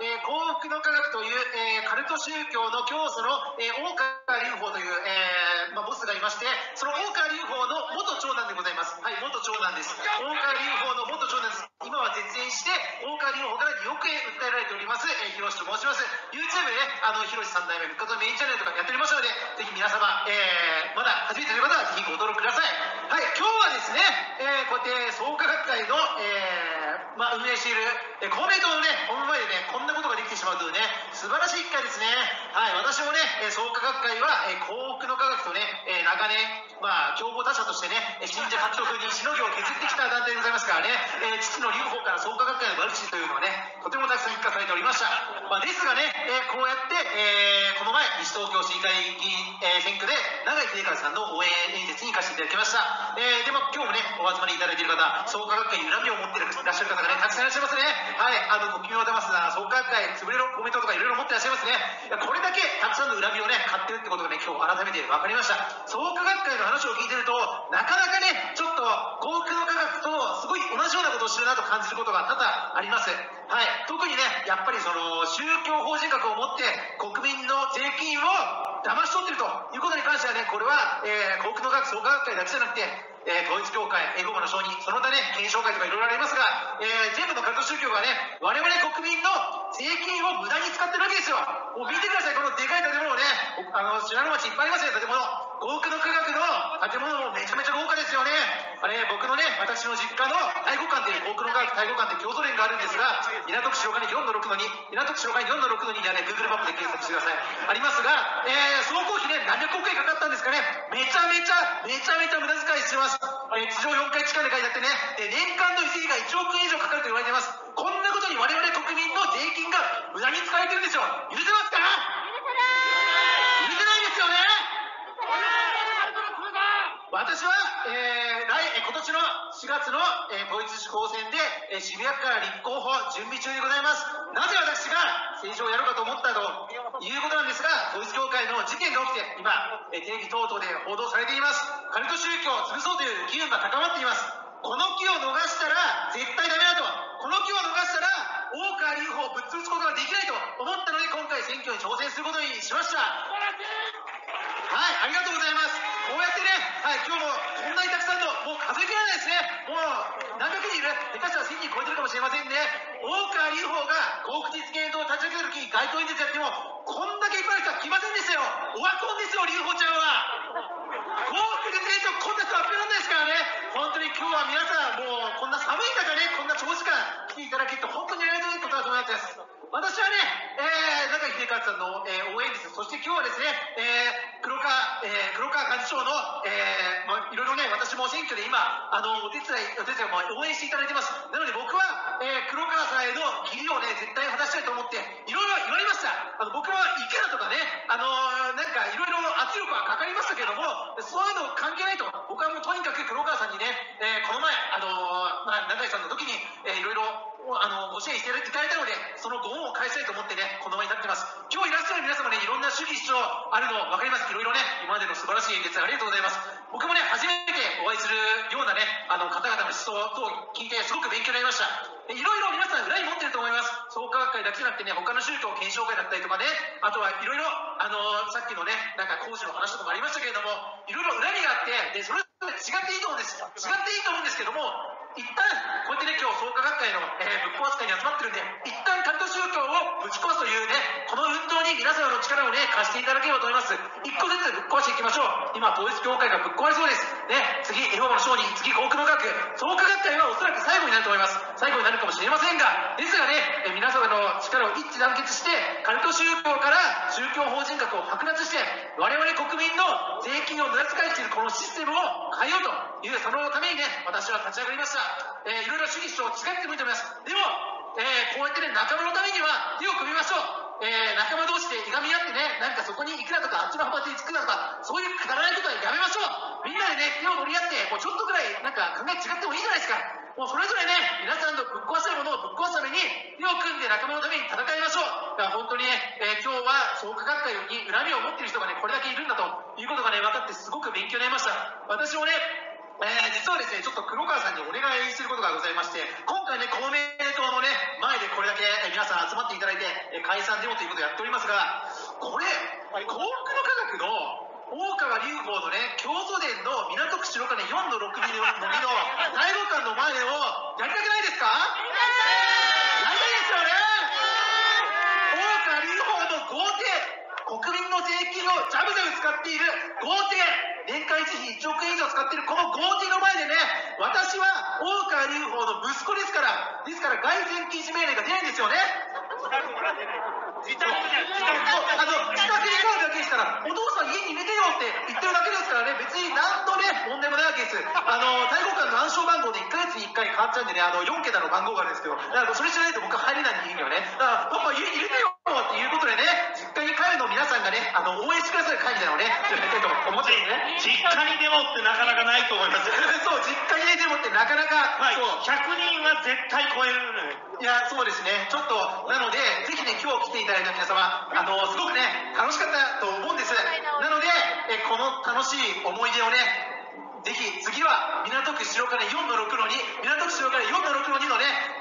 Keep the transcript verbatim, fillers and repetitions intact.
えー、幸福の科学という、えー、カルト宗教の教祖の、えー、大川隆法という、えーまあ、ボスがいまして、その大川隆法の元長男でございます。はい、元長男です。大川隆法の元長男です。今は絶縁して、大川隆法からにおくえん訴えられております、えー、ひろしと申します。YouTube で、ね、あのひろし三代目復活のメインチャンネルとかやっておりますので、ぜひ皆様、えー、まだ初めてという方はぜひご登録ください。はい、今日はですね、えー、こうやって創価学会の、えーまあ、運営している、えー、公明党のね、本部前でね、こんなことができてしまうというね、素晴らしい機会ですね。はい、私もね、えー、創価学会は、えー、幸福の科学とね、えー、長年、まあ、競合他社としてね、信者獲得にしのぎを削ってきた団体でございますからね、えー、父の隆法から創価学会の悪口というのはね、とてもたくさん聞かされておりました。まあ、ですがね、えー、こうやって、えー、この前、西東京市議会議員、えー、選挙で、永井秀和さんの応援演説に行かせていただきました。えー、でも今日もね、お集まりいただいている方、創価学会に恨みを持っていらっしゃる方がね、たくさんいらっしゃいますね。はい、あの、国民を騙すな、創価学会、潰れろ、公明党とかいろいろ持っていらっしゃいますね。これだけたくさんの恨みをね、買ってるってことがね、今日改めて分かりました。創価学会の話を聞いてると、なかなかね、ちょっと幸福の科学とすごい同じようなことをしてるなと感じることが多々あります。はい、特にね、やっぱりその宗教法人格を持って国民の税金を騙し取っているということに関してはね、これは、えー、幸福の科学創価学会だけじゃなくて、えー、統一教会、エホバの証人、その他ね、検証会とかいろいろありますが、えー、全部のカルト宗教がね、我々国民の税金を無駄に使ってるわけですよ。もう見てください、このでかい建物ね、あの、信濃町いっぱいありますよ、建物。幸福の科学の建物もめちゃめちゃ豪華ですよね。あれ、僕のね、私の実家の太鼓館っていう、幸福の科学太鼓館っていう郷土連があるんですが、港区白金よんのろくのに、港区白金よんのろくのににはね、Google マップで検索してください。ありますが、えー、総工費ね、何百億円かかったんですかね。めちゃめちゃ、めちゃめちゃ無駄遣いしてます。えー、地上よんかい地下で書いてあってね、で年間の維持費がいちおくえん以上かかると言われています。こんなことに我々国民の税金が無駄に使われてるんですよ。許せますか？許せないですよね。私は、えー、来今年のしがつの、えー、統一地方選で、えー、渋谷区から立候補準備中でございます。なぜ私が政治をやろうかと思ったということなんですが、統一教会の事件が起きて今、えー、テレビ等々で報道されています。カルト宗教を潰そうという機運が高まっています。この機を逃したら絶対ダメだと、この機を逃したら大川隆法をぶっ潰すことができないと思ったので、今回選挙に挑戦することにしました。はい、ありがとうございます。こうやってね、はい、今日もこんなにたくさんの、もう数えきれないですね。もう何百人いる、下手したらせんにん超えてるかもしれませんね。大川隆法が幸福実現党を立ち上げた時に街頭演説やっても、こんだけいっぱいの人は来ませんでしたよ。オワコンですよ、隆法ちゃんは。幸福実現党こんな人は来るんですからね。本当に今日は皆さん、もうこんな寒い中ね、こんな長時間来ていただけて本当にありがたいことだと思います。私はね、えー、中井秀和さんの、えー、応援です。そして今日はですね、えー、黒川、えー、黒川幹事長の、えー、まあ、いろいろね、私も選挙で今、あの、お手伝い、お手伝いも応援していただいてます。なので僕は、えー、黒川さんへの義理をね、絶対果たしたいと思って、いろいろ言われました。あの、僕は池だとかね、あのー、なんかいろいろ圧力はかかりましたけども、そういうの関係ないと。僕はもうとにかく黒川さんにね、えー、この前、あのー、まあ、中井さんの時に、えー、いろいろ、あのご支援していただいたので、そのご恩を返したいと思ってね、この場に立ってます。今日いらっしゃる皆様ね、いろんな主義主張あるの分かります。いろいろね、今までの素晴らしい演説ありがとうございます。僕もね、初めてお会いするようなね、あの方々の思想等を聞いて、すごく勉強になりました。いろいろ皆さん裏に持ってると思います。創価学会だけじゃなくてね、他の宗教検証会だったりとかね、あとはいろいろ、あのさっきのね、なんか講師の話とかもありましたけれども、いろいろ恨みがあって、でそれぞれ違っていいと思うんです。違っていいと思うんですけども、一旦こうやってね、今日創価学会の、えー、ぶっ壊す会に集まってるんで、一旦カルト宗教をぶち壊すというね、この運動に皆様の力をね、貸していただければと思います。一個ずつぶっ壊していきましょう。今、統一教会がぶっ壊れそうです。ね、次、エホバの証人、次、幸福の科学、創価学会はおそらく最後になると思います。最後になるかもしれませんが、ですがね、えー、皆様の力を一致団結して、カルト宗教から宗教法人格を剥奪して、我々国民の税金を無駄遣いしているこのシステムを変えようという、そのためにね、私は立ち上がりました。えー、いろいろ主義主張違ってもいいと思います。でも、えー、こうやってね、仲間のためには手を組みましょう。えー、仲間同士でいがみ合ってね、なんかそこにいくらとか、あっちの派閥につくだとか、そういうくだらないことはやめましょう。みんなでね、手を取り合って、もうちょっとぐらいなんか考え違ってもいいじゃないですか。もうそれぞれね、皆さんのぶっ壊せるものをぶっ壊すために、手を組んで仲間のために戦いましょう。だから本当にね、えー、今日は創価学会に恨みを持っている人がね、これだけいるんだということがね、分かってすごく勉強になりました。私もね、 えー、実はですね、ちょっと黒川さんにお願いすることがございまして、今回ね、公明党のね、前でこれだけ皆さん集まっていただいて、解散デモということをやっておりますが、これ、幸福の科学の大川隆法のね、教祖伝の港区白金よんのろくのにの大五館の前をやりたくないですか？やりたいですよね。大川隆法の豪邸、国民の税金をジャブジャブ使っている豪邸、年間維持費いちおくえん以上使っているこの豪邸の前でね、私は大川隆法の息子ですから、ですから外全禁止命令が出ないんですよね。自宅に自宅あの自宅に帰るだけですから、お父さん家に寝てよって言ってるだけですからね、別に何のね問題もないわけです。あの大五館の暗証番号でいっかげつにいっかい変わっちゃうんでね、あのよんけたの番号があるんですけど、だからそれ知らないと僕は入れないんで家にはね。だからパパ家に入れてよっていうことでね、実家に帰るのを皆さんがね、あの応援してくださる会みたいなのをね、やりたいと思ってますね。 実家にデモってなかなかないと思います。 そう、実家にねデモってなかなか、 はい、 そうひゃくにんは絶対超えるのよ。 いや、そうですね。ちょっと、なので、ぜひね、今日来ていただいた皆様、あの、すごくね、楽しかったと思うんです。なので、えこの楽しい思い出をね、ぜひ次は港区白金よんのろくのに、港区白金よんのろくのにのね、